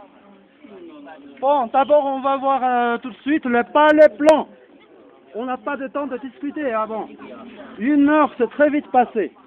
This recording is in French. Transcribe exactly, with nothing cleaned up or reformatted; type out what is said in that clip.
Bon, d'abord on va voir euh, tout de suite le pas les plans. On n'a pas de temps de discuter avant. Une heure c'est très vite passé.